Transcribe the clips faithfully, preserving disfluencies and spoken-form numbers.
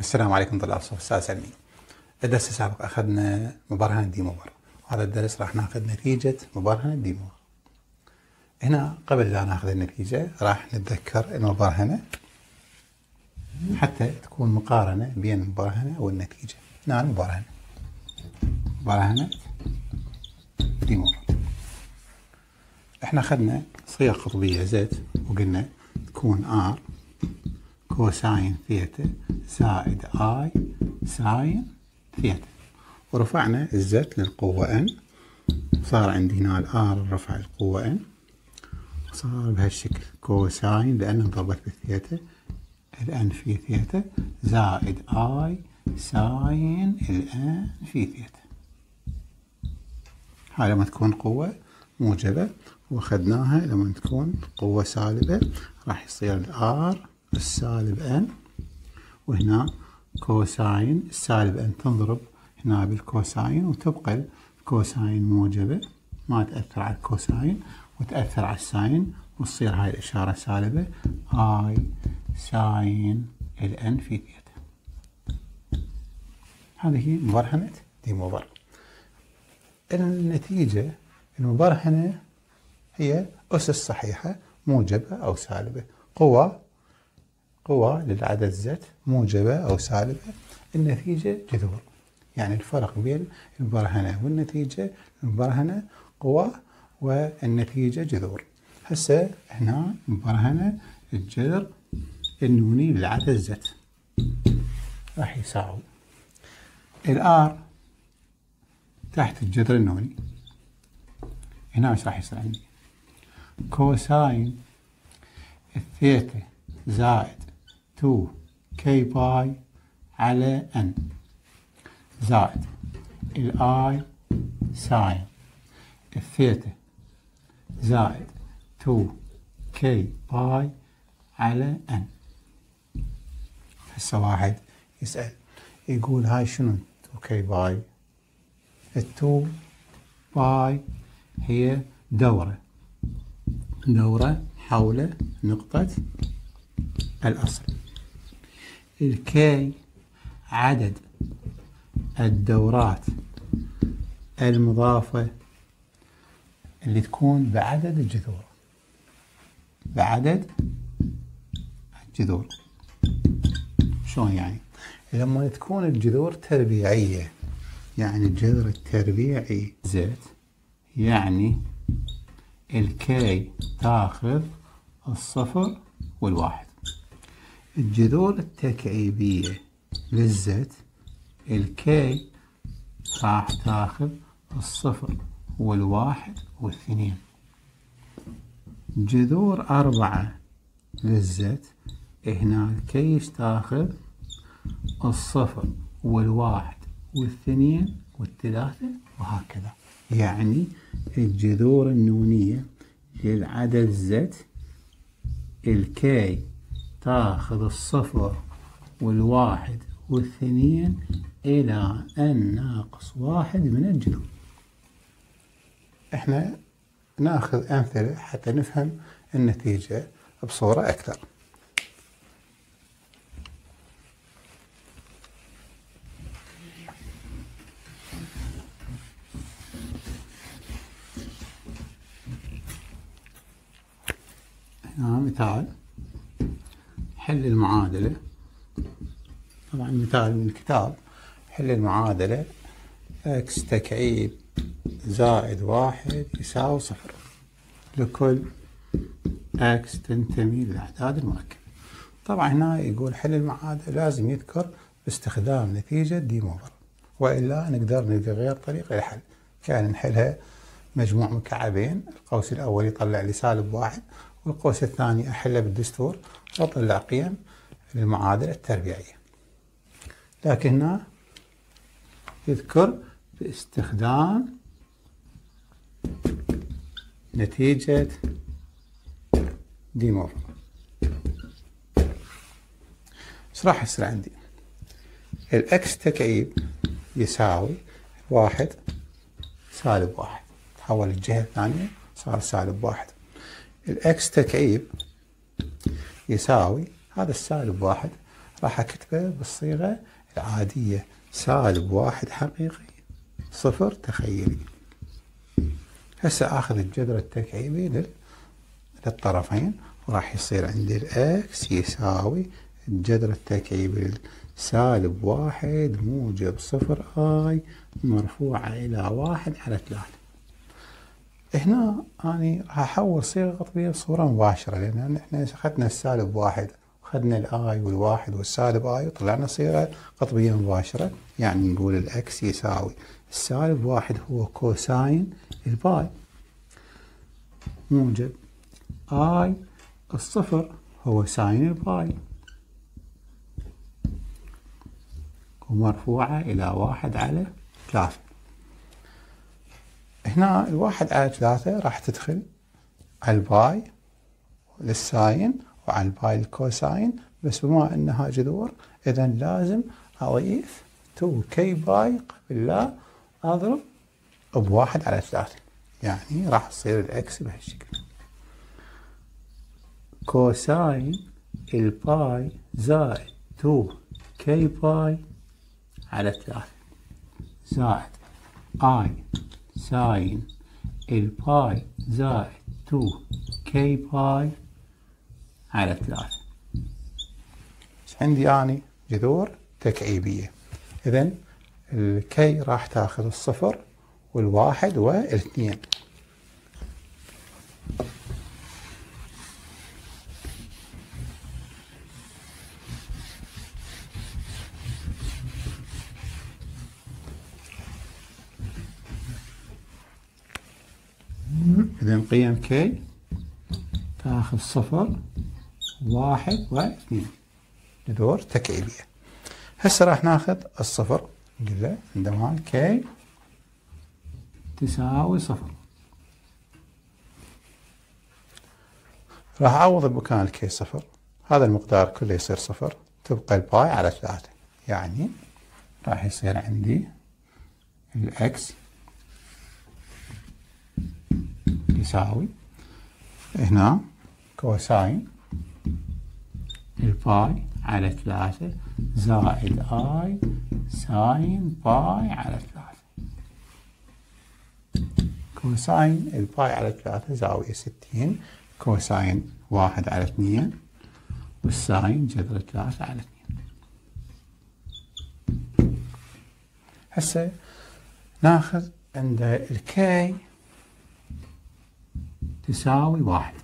السلام عليكم طلاب الصف السادس علمي. الدرس السابق أخذنا مبرهن دي موفر، وهذا الدرس راح ناخذ نتيجة مبرهن دي موفر. هنا قبل لا ناخذ النتيجة راح نتذكر المبرهنة حتى تكون مقارنة بين المبرهنة والنتيجة. هنا المبرهنة مبرهنة دي موفر، احنا أخذنا صيغة قطبية زد وقلنا تكون ار كوساين ثيتا زائد اي ساين ثيتا، ورفعنا الزد للقوة ان، صار عندي هنا الار رفع القوة ان، وصار بهالشكل كوساين لأن انضربت بالثيتا الان في ثيتا زائد اي ساين الان في ثيتا. هاي لما تكون قوة موجبة، واخذناها لما تكون قوة سالبة راح يصير الار السالب ان، وهنا كوساين السالب ان تنضرب هنا بالكوساين وتبقى الكوساين موجبة ما تأثر على الكوساين وتأثر على الساين، وتصير هاي الإشارة سالبة اي ساين الان في ثيتا. هذه مبرهنة دي موفر. النتيجة المبرهنة هي أسس صحيحة موجبة أو سالبة، قوة قوة للعدد زد موجبة أو سالبة، النتيجة جذور. يعني الفرق بين المبرهنة والنتيجة، المبرهنة قوة والنتيجة جذور. هسه هنا المبرهنة الجذر النوني للعدد زد راح يساوي الآر تحت الجذر النوني. هنا ايش راح يصير عندي؟ كوساين الثيتا زائد تو كي باي على ان زائد الاي ساين الثيتا زائد تو كي باي على ان. هسه واحد يسأل يقول هاي شنو تو كي باي؟ التو باي هي دورة دورة حول نقطة الأصل. الكي عدد الدورات المضافة اللي تكون بعدد الجذور بعدد الجذور. شلون يعني؟ لما تكون الجذور تربيعية، يعني الجذر التربيعي زد، يعني الكي تاخذ الصفر والواحد. الجذور التكعيبية للزد الكي راح تاخذ الصفر والواحد والاثنين. جذور أربعة للزد هنا الكي تاخذ الصفر والواحد والاثنين والثلاثة وهكذا. يعني الجذور النونية للعدد زد الكي تاخذ الصفر والواحد والاثنين إلى ان ناقص واحد من الجذور. احنا ناخذ أمثلة حتى نفهم النتيجة بصورة أكثر. هنا مثال حل المعادلة، طبعا مثال من الكتاب. حل المعادلة اكس تكعيب زائد واحد يساوي صفر لكل اكس تنتمي للأعداد المركبة. طبعا هنا يقول حل المعادلة لازم يذكر باستخدام نتيجة دي موفر، وإلا نقدر نلقى غير طريقة للحل. كان نحلها مجموع مكعبين، القوس الأول يطلع لي سالب واحد والقوس الثاني أحله بالدستور وأطلع قيم للمعادلة التربيعية. لكن هنا يذكر باستخدام نتيجة دي موفر. ايش راح يصير عندي؟ الاكس تكعيب يساوي واحد سالب واحد، تحول الجهة الثانية صار سالب واحد. الاكس تكعيب يساوي هذا السالب واحد راح أكتبه بالصيغة العادية، سالب واحد حقيقي صفر تخيلي. هسه آخذ الجذر التكعيبي للطرفين، وراح يصير عندي الإكس يساوي الجذر التكعيبي سالب واحد موجب صفر آي مرفوعة إلى واحد على ثلاثة. هنا أنا راح أحول صيغة قطبية بصورة مباشرة، لأن إحنا أخذنا السالب واحد وأخذنا الآي والواحد والسالب آي وطلعنا صيغة قطبية مباشرة. يعني نقول الإكس يساوي السالب واحد هو كوساين الباي موجب آي الصفر هو ساين الباي ومرفوعة إلى واحد على ثلاثة. هنا الواحد على ثلاثة راح تدخل على الباي للساين وعلى الباي الكوساين، بس بما أنها جذور إذا لازم أضيف تو كي باي قبل لا أضرب بواحد على ثلاثة. يعني راح تصير الإكس بهالشكل، كوساين الباي زائد تو كي باي على ثلاثة زائد آي ساين الباي زائد تو كي باي على ثلاثة. عندي أني جذور تكعيبية، إذن الكي راح تاخذ الصفر والواحد والاثنين. إذن قيم كي تاخذ صفر واحد واثنين، جذور تكعيبية. هسه راح ناخذ الصفر، نقول له عندما كي تساوي صفر راح أعوض بمكان الكي صفر، هذا المقدار كله يصير صفر، تبقى الباي على ثلاثة. يعني راح يصير عندي الإكس يساوي هنا كوساين الباي على ثلاثة زائد آي ساين باي على ثلاثة. كوساين الباي على ثلاثة زاوية ستين، كوساين واحد على اثنين، والساين جذر ثلاثة على اثنين. هسه ناخذ عند الكي تساوي واحد،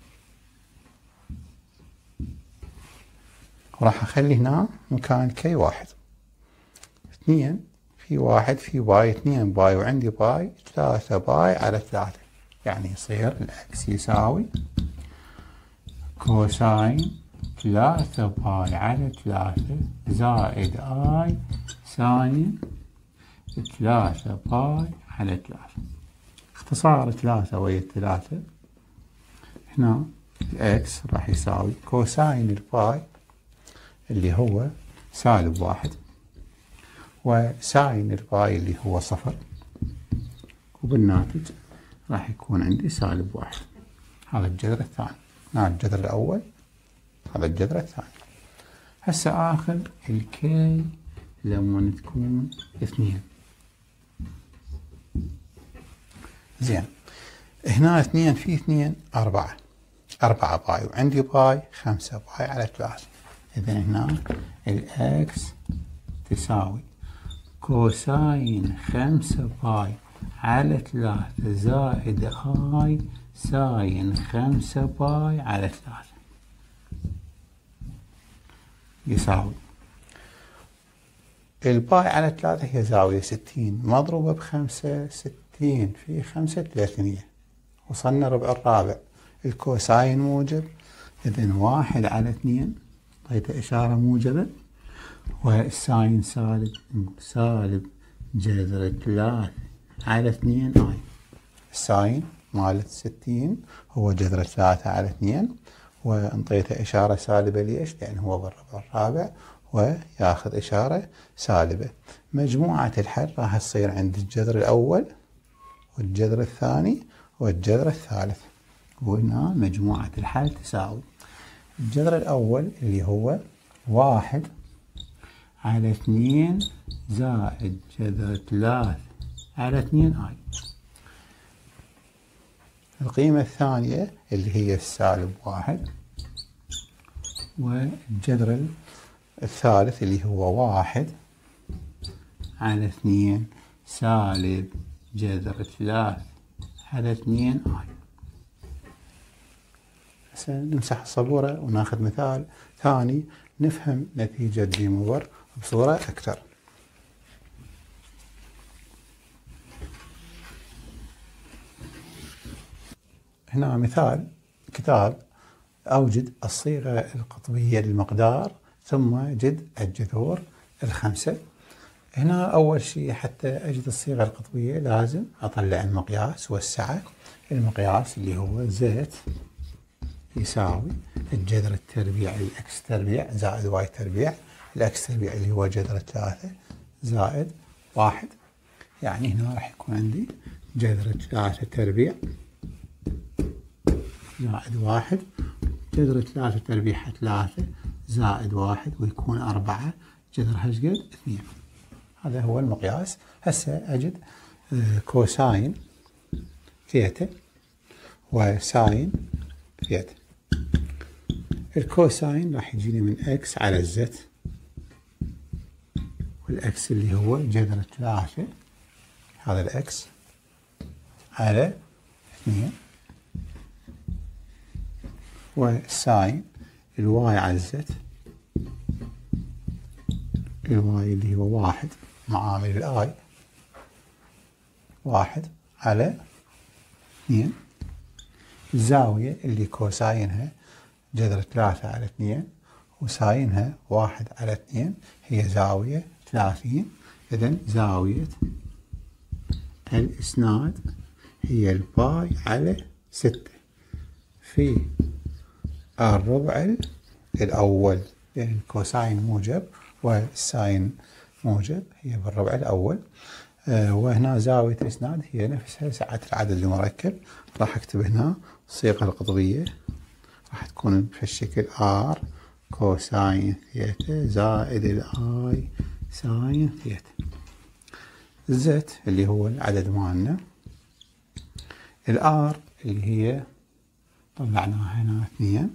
وراح أخلي هنا مكان كي واحد. اثنين في واحد في باي، اثنين باي وعندي باي، ثلاثة باي على ثلاثة. يعني يصير الإكس يساوي كوساين ثلاثة باي على ثلاثة زائد آي ساين ثلاثة باي على ثلاثة. اختصار ثلاثة ويا ثلاثة، هنا الإكس راح يساوي كوساين الباي اللي هو سالب واحد وساين الباي اللي هو صفر، وبالناتج راح يكون عندي سالب واحد. هذا الجذر الثاني، هذا الجذر الأول، هذا الجذر الثاني. هسه آخذ الكي لما تكون اثنين. زين، هنا اثنين في اثنين أربعة، أربعة باي وعندي باي خمسة باي على ثلاثة. إذن هنا الإكس تساوي كوساين خمسة باي على ثلاثة زائد آي ساين خمسة باي على ثلاثة يساوي الباي على ثلاثة هي زاوية ستين مضروبة بخمسة، ستين في خمسة ثلاثمية، وصلنا ربع الرابع. الكوساين موجب، إذن واحد على اثنين أعطيته إشارة موجبة، والساين سالب، سالب جذر ثلاثة على اثنين آي. الساين مالت ستين هو جذر ثلاثة على اثنين، وانطيته إشارة سالبة ليش؟ لأن هو بالربع الرابع وياخذ إشارة سالبة. مجموعة الحل راح تصير عند الجذر الأول والجذر الثاني والجذر الثالث، وهنا مجموعة الحل تساوي الجذر الأول اللي هو واحد على اثنين زائد جذر ثلاثة على اثنين آي. القيمة الثانية اللي هي السالب واحد، والجذر الثالث اللي هو واحد على اثنين سالب جذر ثلاثة على اثنين آي. هسه نمسح السبورة وناخذ مثال ثاني نفهم نتيجة دي موبر بصورة أكثر. هنا مثال كتاب: أوجد الصيغة القطبية للمقدار ثم جد الجذور الخمسة. هنا أول شيء حتى أجد الصيغة القطبية لازم أطلع المقياس والسعة. المقياس اللي هو زيت يساوي الجذر التربيع للإكس تربيع زائد واي تربيع. الإكس تربيع اللي هو جذر ثلاثة زائد واحد، يعني هنا راح يكون عندي جذر ثلاثة تربيع زائد واحد، جذر ثلاثة تربيع ثلاثة زائد واحد، ويكون أربعة، جذرها ايش قد؟ اثنين. هذا هو المقياس. هسه أجد كوساين ثيتا وساين ثيتا. الكوساين راح يجيني من اكس على الزد، والاكس اللي هو جذر ثلاثة، هذا الاكس على اثنين، والساين الواي على الزد، الواي اللي هو واحد معامل الاي، واحد على اثنين. الزاوية اللي كوساينها جذر ثلاثة على اثنين وساينها واحد على اثنين هي زاوية ثلاثين. إذن زاوية الإسناد هي الباي على ستة في الربع الأول، لأن الكوساين موجب والساين موجب، هي بالربع الأول. آه وهنا زاوية الإسناد هي نفسها سعة العدد المركب. راح أكتب هنا الصيغة القطبية راح تكون بهالشكل: R كوساين ثيتا زائد الآي ساين ثيتا. الزد اللي هو العدد مالنا، الآر اللي هي طلعناها هنا اثنين،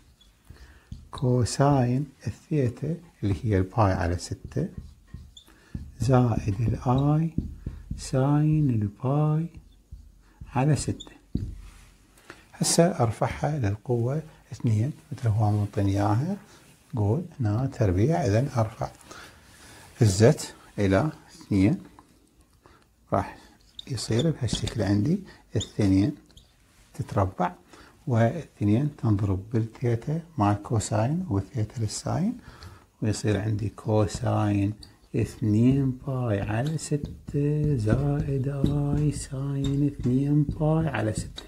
كوساين الثيتا اللي هي الباي على ستة زائد الآي ساين الباي على ستة. هسه ارفعها للقوة اثنين مثل هو معطيني اياها، قول هنا تربيع. اذا ارفع الزد الى اثنين راح يصير بهالشكل عندي اثنين تتربع، واثنين تنضرب بالثيتا مع الكوساين والثيتا للساين، ويصير عندي كوساين اثنين باي على ستة زائد اي ساين اثنين باي على ستة.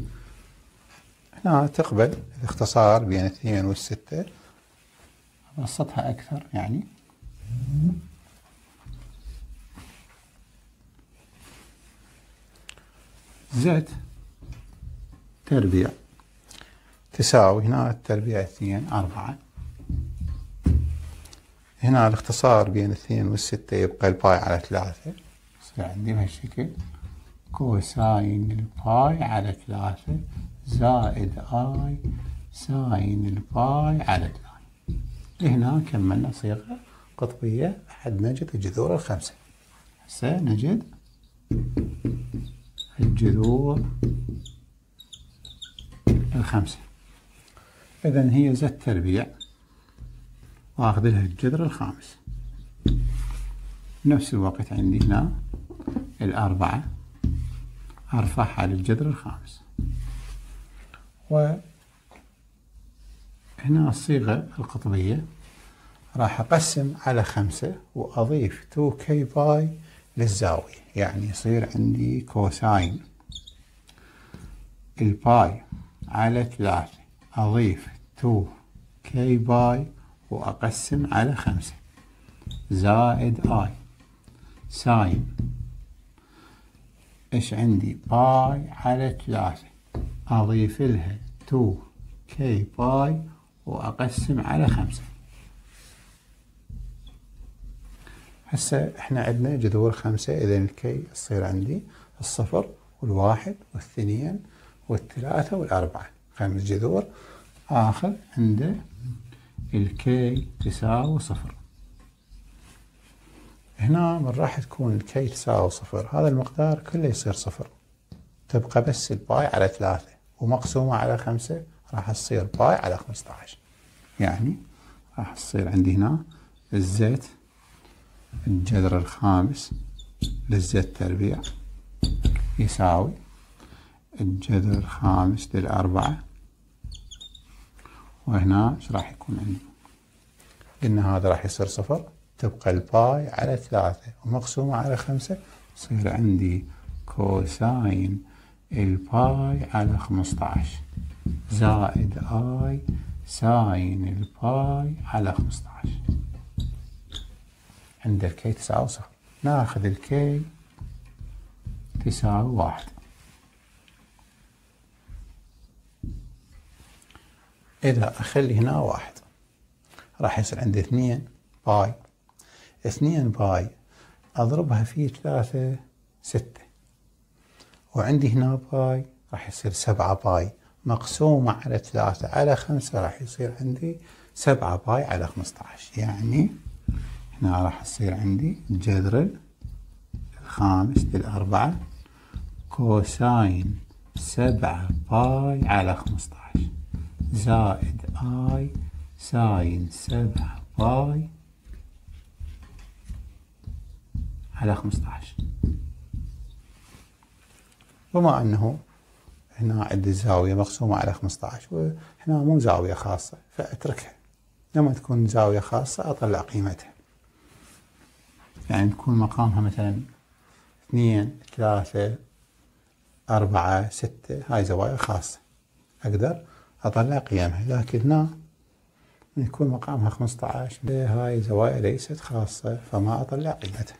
هنا تقبل الاختصار بين اثنين والستة، أبسطها أكثر يعني. زد تربيع تساوي هنا التربيع اثنين أربعة. هنا الاختصار بين اثنين والستة يبقى الباي على ثلاثة، يصير عندي بهالشكل كوساين الباي على ثلاثة زائد آي ساين الباي على ثلاثة. لهنا كملنا صيغة قطبية حد نجد الجذور الخمسة. هسه نجد الجذور الخمسة. إذن هي زد تربيع وآخذ لها الجذر الخامس. بنفس الوقت عندي هنا الأربعة أرفعها للجذر الخامس. وهنا الصيغة القطبية راح أقسم على خمسة وأضيف تو كي باي للزاوية، يعني يصير عندي كوساين الباي على ثلاثة أضيف تو كي باي وأقسم على خمسة زائد آي ساين إيش عندي باي على ثلاثة أضيف لها تو كي باي وأقسم على خمسة. هسه احنا عندنا جذور خمسة، اذا الكي تصير عندي الصفر والواحد والاثنين والثلاثة والأربعة، خمس جذور. آخذ عنده الكي تساوي صفر. هنا من راح تكون الكي تساوي صفر، هذا المقدار كله يصير صفر، تبقى بس الباي على ثلاثة ومقسومة على خمسة راح تصير باي على خمسة عشر. يعني راح تصير عندي هنا الزيت الجذر الخامس للزيت تربيع يساوي الجذر الخامس للأربعة، وهنا ايش راح يكون عندي؟ قلنا هذا راح يصير صفر، تبقى الباي على ثلاثة ومقسومة على خمسة، يصير عندي كوساين الباي على خمسة عشر زائد اي ساين الباي على خمسة عشر. عند الكي تساوي صفر، ناخذ الكي تساوي واحد. إذا أخلي هنا واحد راح يصير عندي اثنين باي، اثنين باي أضربها في ثلاثة ستة، وعندي هنا باي راح يصير سبعة باي مقسومة على ثلاثة على خمسة، راح يصير عندي سبعة باي على خمسة عشر. يعني هنا راح يصير عندي الجذر الخامس للأربعة كوساين سبعة باي على خمسة عشر زائد اي ساين سبعة باي على خمسة عشر. بما انه هنا عندي الزاوية مقسومة على خمسة عشر وهنا مو زاوية خاصة فأتركها، لما تكون زاوية خاصة أطلع قيمتها، يعني تكون مقامها مثلا اثنين ثلاثة أربعة ستة، هاي زوايا خاصة أقدر أطلع قيمها. لكن هنا يكون مقامها خمسة عشر هاي زوايا ليست خاصة فما أطلع قيمتها.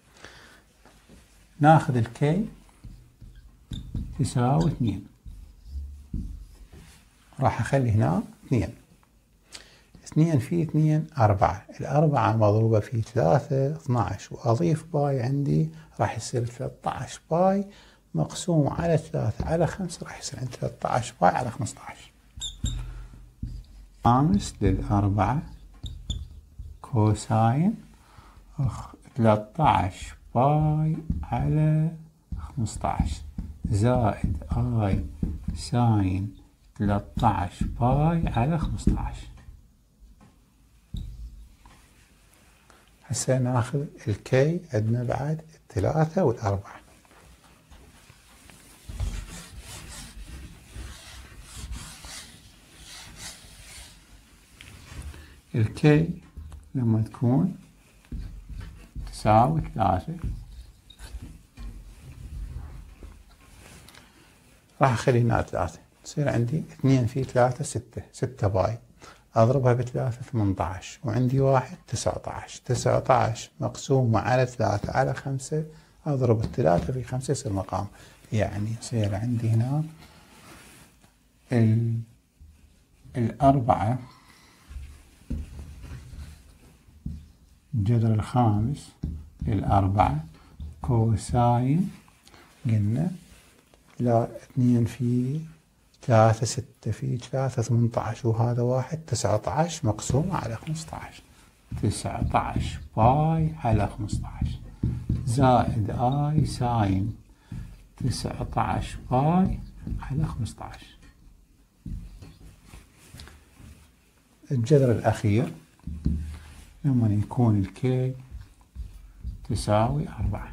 ناخذ الكي تساوي اثنين، راح أخلي هنا اثنين، اثنين في اثنين أربعة، الأربعة مضروبة في ثلاثة اثنى عشر، وأضيف باي عندي راح يصير ثلاثة عشر باي مقسوم على ثلاثة على خمسة، راح يصير عندي ثلاثة عشر باي على خمسة عشر. خامس للأربعة كوساين ثلاثة عشر باي على خمسة عشر زائد اي ساين ثلاثة عشر باي على خمسة عشر. هسه ناخذ الكي، عندنا بعد الثلاثة والأربعة. الكي لما تكون تساوي ثلاثة راح أخلي هنا ثلاثة، تصير عندي اثنين في ثلاثة ستة، ستة باي أضربها بثلاثة ثمانية عشر، وعندي واحد تسعة عشر، تسعة عشر مقسومة على ثلاثة على خمسة، أضرب الثلاثة في خمسة يصير مقام، يعني يصير عندي هنا ال... الأربعة الجذر الخامس للأربعة كوساين قلنا لا اثنين في ثلاثة ستة في ثلاثة ثمانية عشر، وهذا واحد تسعة عشر مقسومة على خمسة عشر، تسعة عشر باي على خمسة عشر زائد اي ساين تسعة عشر باي على خمسة عشر. الجذر الأخير لما يكون الكي تساوي أربعة،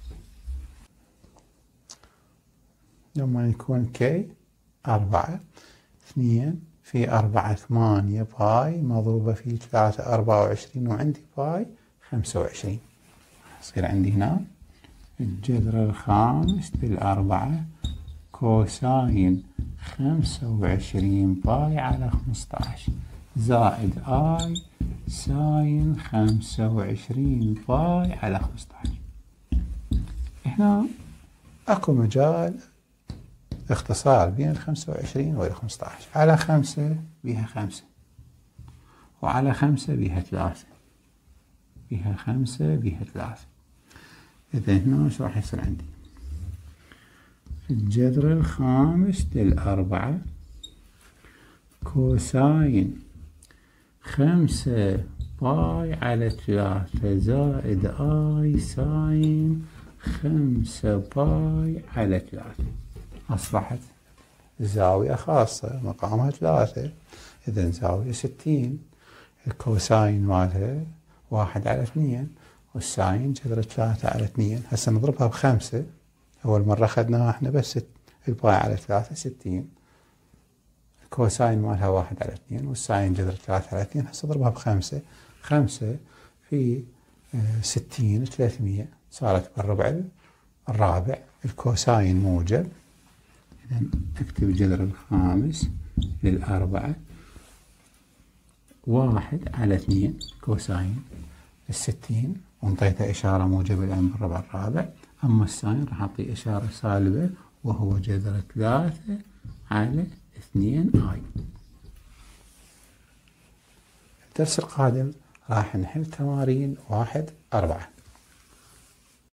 لما يكون كي أربعة، اثنين في أربعة ثمانية باي مضروبة في ثلاثة أربعة وعشرين، وعندي باي خمسة وعشرين، يصير عندي هنا الجذر الخامس للأربعة كوساين خمسة وعشرين باي على خمسة عشر زائد اي ساين خمسة وعشرين باي على خمسة عشر. هنا اكو مجال اختصار بين الخمسة وعشرين والخمسة عشر، على خمسة بيها خمسة وعلى خمسة بيها ثلاثة، بيها خمسة بيها ثلاثة. إذا هنا ايش راح يصير عندي؟ الجذر الخامس للأربعة كوساين خمسة باي على ثلاثة زائد آي ساين خمسة باي على ثلاثة. أصبحت زاوية خاصة مقامها ثلاثة، إذا زاوية ستين. الكوساين مالها واحد على اثنين، والساين جذر ثلاثة على اثنين. هسه نضربها بخمسة، أول مرة أخذناها احنا بس الباي على ثلاثة ستين. الكوساين مالها واحد على اثنين، والساين جذر ثلاثة على اثنين. هسه اضربها بخمسة، خمسة في ستين ثلاثمية، صارت بالربع الرابع. الكوساين موجب، إذا أكتب الجذر الخامس للأربعة واحد على اثنين كوساين الستين، وانطيته إشارة موجبة لأن بالربع الرابع. أما الساين راح أعطي إشارة سالبة وهو جذر ثلاثة على اثنين آي. الدرس القادم راح نحل تمارين واحد أربعة.